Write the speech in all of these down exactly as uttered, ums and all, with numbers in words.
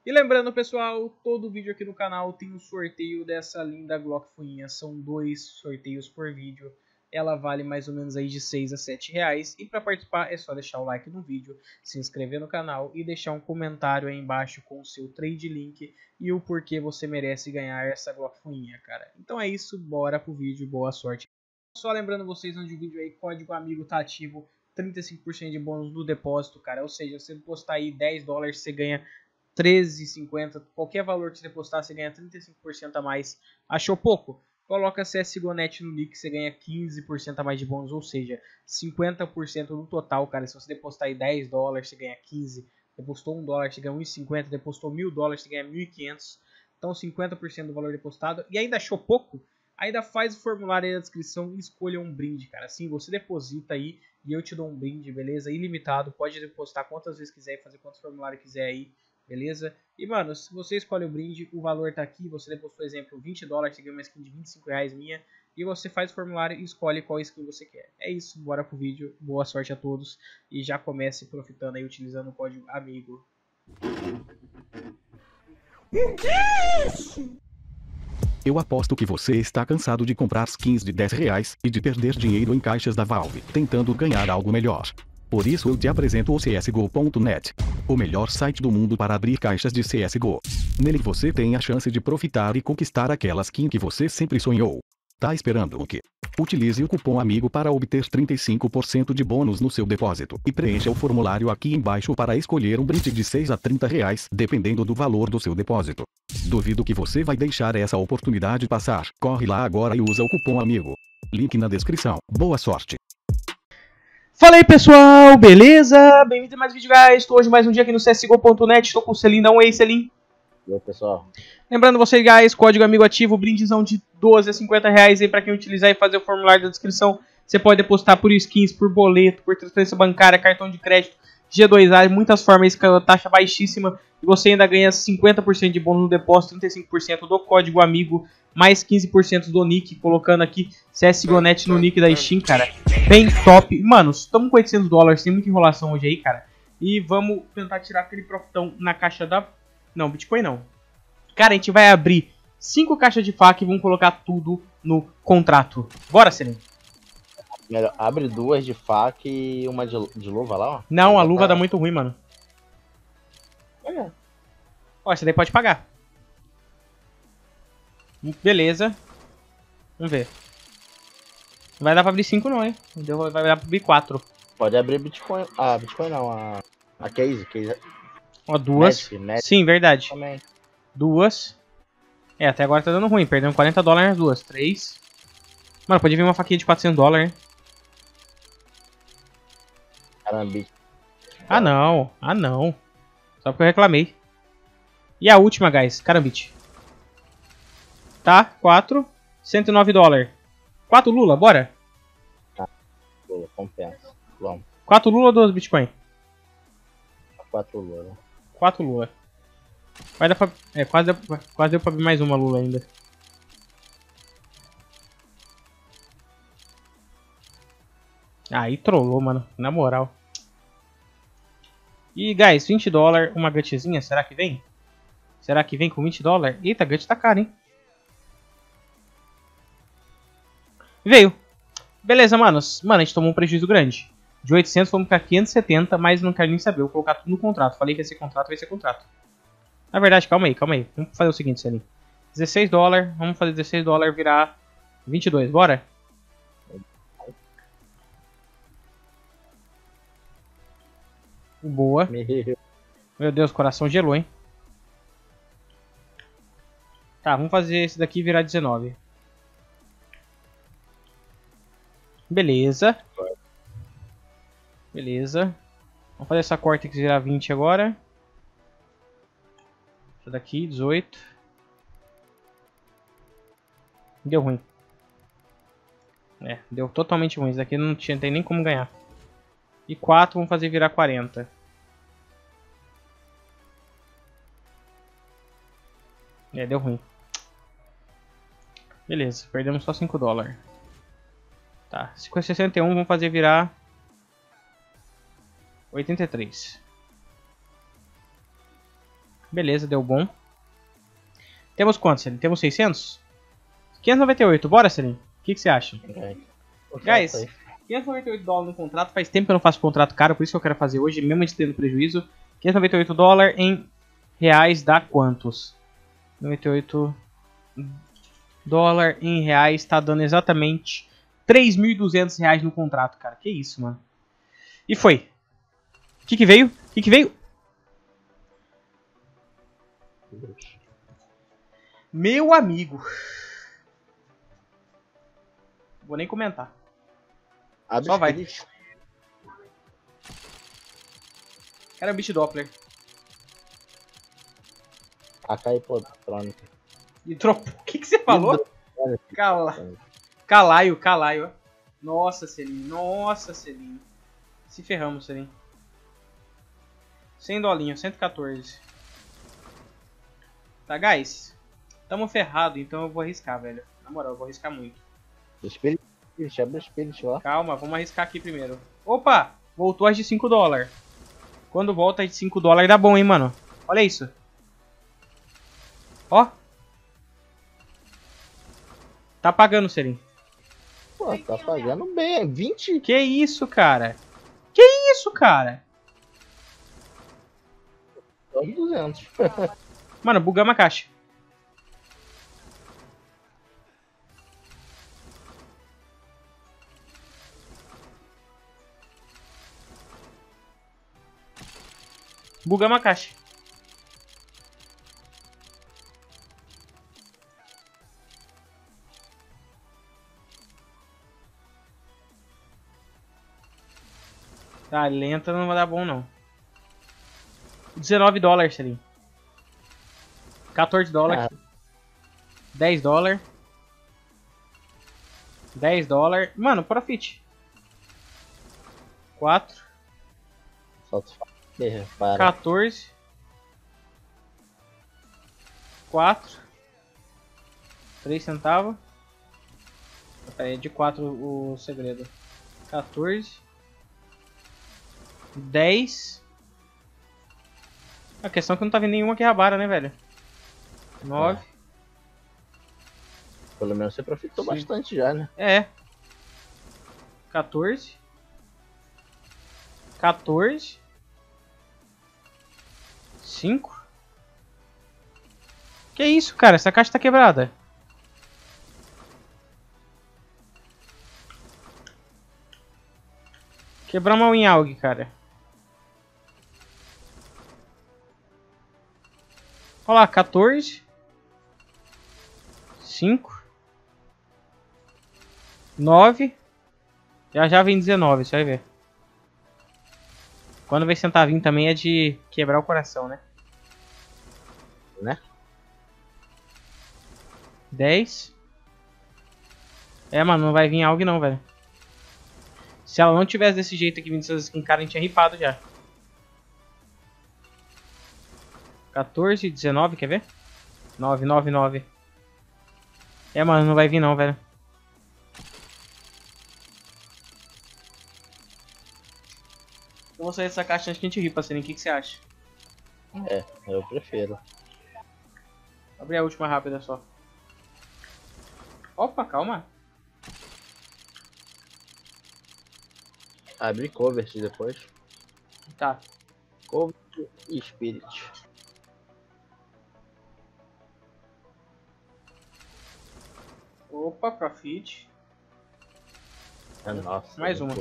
E lembrando, pessoal, todo vídeo aqui no canal tem um sorteio dessa linda Glock Fuinha. São dois sorteios por vídeo. Ela vale mais ou menos aí de seis a sete reais. E para participar é só deixar o like no vídeo, se inscrever no canal e deixar um comentário aí embaixo com o seu trade link e o porquê você merece ganhar essa Glock Fuinha, cara. Então é isso, bora pro vídeo, boa sorte. Só lembrando vocês, onde o vídeo aí, código amigo tá ativo, trinta e cinco por cento de bônus no depósito, cara. Ou seja, você postar aí dez dólares, você ganha treze e cinquenta, qualquer valor que você postar, você ganha trinta e cinco por cento a mais. Achou pouco? Coloca C S G O Net no nick, você ganha quinze por cento a mais de bônus, ou seja, cinquenta por cento no total, cara. Se você depositar aí dez dólares, você ganha quinze. Depositou um dólar, você ganha um e cinquenta. Depositou mil dólares, você ganha mil e quinhentos. Então cinquenta por cento do valor depositado. E ainda achou pouco? Ainda faz o formulário aí na descrição e escolha um brinde, cara. Assim, você deposita aí e eu te dou um brinde, beleza? Ilimitado, pode depositar quantas vezes quiser e fazer quantos formulários quiser aí. Beleza? E, mano, se você escolhe o brinde, o valor tá aqui. Você depositou, exemplo, vinte dólares, você ganha uma skin de vinte e cinco reais minha. E você faz o formulário e escolhe qual skin você quer. É isso, bora pro vídeo. Boa sorte a todos. E já comece profitando aí, utilizando o código AMIGO. Eu aposto que você está cansado de comprar skins de dez reais e de perder dinheiro em caixas da Valve, tentando ganhar algo melhor. Por isso eu te apresento o C S G O ponto net, o melhor site do mundo para abrir caixas de C S G O. Nele você tem a chance de profitar e conquistar aquela skin que você sempre sonhou. Tá esperando o quê? Utilize o cupom AMIGO para obter trinta e cinco por cento de bônus no seu depósito e preencha o formulário aqui embaixo para escolher um brinde de seis a trinta reais, dependendo do valor do seu depósito. Duvido que você vai deixar essa oportunidade passar. Corre lá agora e usa o cupom AMIGO. Link na descrição. Boa sorte! Fala aí, pessoal, beleza? Bem-vindo a mais um vídeo, guys. Estou hoje mais um dia aqui no C S G O ponto net. Estou com o Selim, dá um oi, Selim. E aí, pessoal? Lembrando vocês, guys, código amigo ativo, brindezão de doze a cinquenta reais aí para quem utilizar e fazer o formulário da descrição. Você pode depositar por skins, por boleto, por transferência bancária, cartão de crédito, G dois A, muitas formas, com a taxa baixíssima. E você ainda ganha cinquenta por cento de bônus no depósito, trinta e cinco por cento do código amigo, mais quinze por cento do nick, colocando aqui C S G O Net no nick da Steam, cara. Bem top. Mano, estamos com oitocentos dólares, tem muita enrolação hoje aí, cara. E vamos tentar tirar aquele profitão na caixa da... Não, Bitcoin não. Cara, a gente vai abrir cinco caixas de faca e vamos colocar tudo no contrato. Bora, Selim. Melhor, abre duas de faca e uma de, de luva lá, ó. Não, a Vai luva botar- dá muito ruim, mano. Olha. Ó, essa daí pode pagar. Beleza. Vamos ver. Não vai dar pra abrir cinco não, hein? Deu- Vai dar pra abrir quatro. Pode abrir Bitcoin. Ah, Bitcoin não, a, a Case. Case. Ó, duas. Magic, Magic. Sim, verdade. Também. Duas. É, até agora tá dando ruim. Perdemos quarenta dólares nas duas. Três. Mano, pode vir uma faquinha de quatrocentos dólares, hein? Caramba. Ah, não. Ah, não. Só porque eu reclamei. E a última, guys. Carambite. Tá, quatro. cento e nove dólares. quatro Lula, bora? Lula, compensa. Vamos. quatro Lula ou duas Bitcoin? Quatro Lula. quatro Lula. Vai dar pra... É, quase deu, quase deu pra abrir mais uma Lula ainda. Aí trollou, mano. Na moral. E, guys, vinte dólares, uma gutzinha. Será que vem? Será que vem com vinte dólares? Eita, a gut tá cara, hein? Veio. Beleza, manos. Mano, a gente tomou um prejuízo grande. De oitocentos fomos pra quinhentos e setenta, mas não quero nem saber. Vou colocar tudo no contrato. Falei que ia ser contrato, vai ser contrato. Na verdade, calma aí, calma aí. Vamos fazer o seguinte, Selim. dezesseis dólares. Vamos fazer dezesseis dólares virar vinte e dois. Bora? Boa. Meu. Meu Deus, o coração gelou, hein? Tá, vamos fazer esse daqui virar dezenove. Beleza. Beleza. Vamos fazer essa Cortex virar vinte agora. Essa daqui, dezoito. Deu ruim. É, deu totalmente ruim. Isso daqui não tinha, tem nem como ganhar. E quatro, vamos fazer virar quarenta. É, deu ruim. Beleza, perdemos só cinco dólares. Tá, sessenta e um, vamos fazer virar oitenta e três. Beleza, deu bom. Temos quantos, Selim? Temos seiscentos? quinhentos e noventa e oito, bora, Selim? O que, que você acha? É. Guys, quinhentos e noventa e oito dólares no contrato. Faz tempo que eu não faço contrato caro, por isso que eu quero fazer hoje, mesmo antes de ter prejuízo. quinhentos e noventa e oito dólares em reais dá quantos? noventa e oito dólares em reais tá dando exatamente três mil e duzentos reais no contrato, cara. Que isso, mano. E foi. O que que veio? O que que veio? Meu amigo. Vou nem comentar. Abre Só vai. Spirit. Era o Beat Doppler. A K Hipotrônica. E dropou. O que que você falou? Cala. Calaio, calaio. Nossa, Selim. Nossa, Selim. Se ferramos, Selim. cem dolinhos, cento e quatorze. Tá, guys? Tamo ferrado, então eu vou arriscar, velho. Na moral, eu vou arriscar muito. Spirit, Spirit, abre o Spirit lá. Calma, vamos arriscar aqui primeiro. Opa! Voltou as de cinco dólares. Quando volta as de cinco dólares dá bom, hein, mano. Olha isso. Ó. Tá pagando, Selim. Pô, tá pagando bem, é vinte. Que isso, cara? Que isso, cara? duzentos. Mano, bugamos a caixa. Bugamos a caixa. Tá, lenta não vai dar bom não. dezenove dólares, Selim. quatorze dólares. Ah. dez dólares. dez dólares. Mano, profit. quatro. Só tu fala. Para. quatorze. quatro. três centavos. É de quatro o segredo. quatorze. dez. A questão é que não tá vendo nenhuma que rabara, né, velho? nove. É. Pelo menos você profitou Sim. bastante já, né? É. quatorze. quatorze. cinco. Que isso, cara? Essa caixa tá quebrada. Quebramos em algo, cara. Olha lá, quatorze. cinco. nove. Já já vem dezenove, você vai ver. Quando vem centavinho também é de quebrar o coração, né? Né? dez. É, mano, não vai vir algo não, velho. Se ela não tivesse desse jeito aqui, vindo essas skins, cara, a gente tinha ripado já. quatorze, dezenove, quer ver? nove, nove, nove. É, mano, não vai vir não, velho. Eu vou sair dessa caixa antes que a gente ripa, Selim. O que, que você acha? É, eu prefiro. Vou abrir a última rápida só. Opa, calma. Abrir Covert depois. Tá. Covert e Spirit. Opa, profit. É, nossa. Mais uma.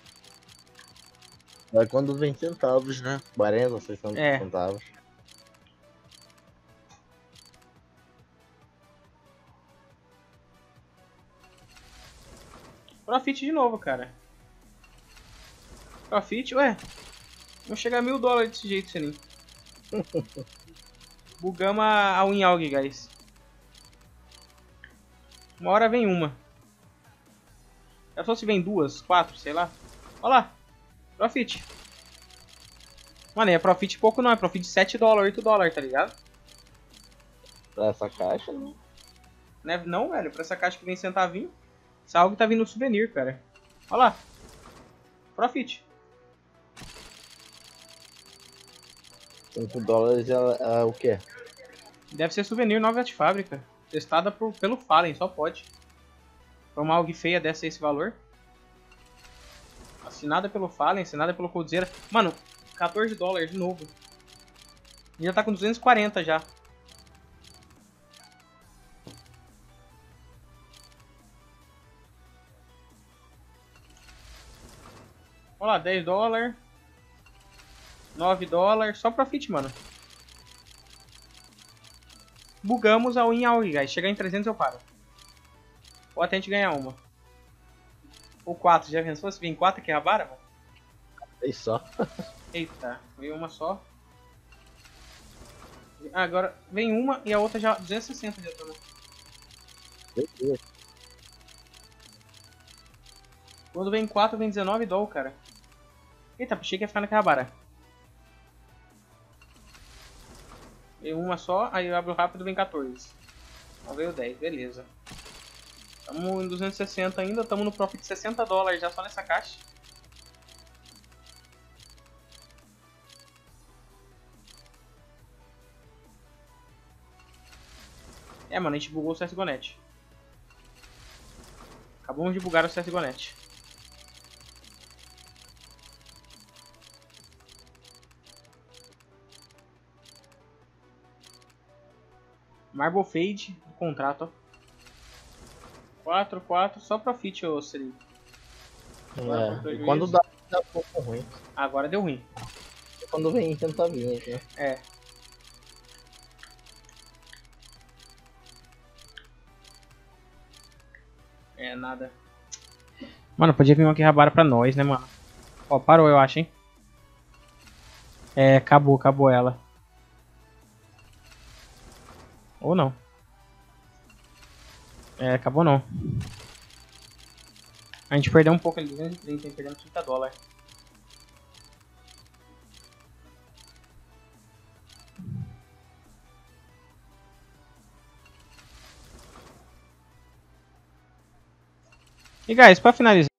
É quando vem centavos, né? quarenta, sessenta É. centavos. Profit de novo, cara. Profit, ué. Vamos chegar a mil dólares desse jeito, Selim. Bugamos a, a Winalg, guys. Uma hora vem uma. Já só se vem duas, quatro, sei lá. Olha lá. Profit. Mano, é profit pouco não. É profit de sete dólares, oito dólares, tá ligado? Pra essa caixa, né? Não, é, não, velho. Pra essa caixa que vem centavinho. Essa algo tá vindo no souvenir, cara. Olha lá. Profit. cinco dólares é, é o quê? Deve ser souvenir nova de fábrica. Testada por, pelo Fallen, só pode. Pra uma algo feia dessa esse valor. Assinada pelo Fallen, assinada pelo Coldzera. Mano, quatorze dólares de novo. E já tá com duzentos e quarenta já. Olha lá, dez dólares. nove dólares. Só profit, mano. Bugamos a win all, guys. Chegar em trezentos eu paro. Ou até a gente ganhar uma. Ou quatro. Já pensou se vir quatro aqui, Rabara, mano? É só. Eita, veio uma só. Ah, agora vem uma e a outra já duzentos e sessenta já tomou. Quando vem quatro, vem dezenove doll, cara. Eita, achei que ia ficar na Rabara. Veio uma só, aí eu abro rápido, vem quatorze. Então veio dez, beleza. Estamos em duzentos e sessenta ainda, estamos no profit de sessenta dólares já só nessa caixa. É, mano, a gente bugou o C S G O Net. Acabamos de bugar o C S G O Net. Marble Fade, contrato, ó. quatro, quatro, só profit, ô Seri. É, e quando dá, dá um pouco ruim. Agora deu ruim. Quando vem centavinhos, né? É. É, nada. Mano, podia vir uma Akihabara pra nós, né, mano? Ó, parou, eu acho, hein? É, acabou, acabou ela. Ou não. É, acabou não. A gente perdeu um pouco ali, duzentos e trinta, perdemos trinta dólares. E guys, pra finalizar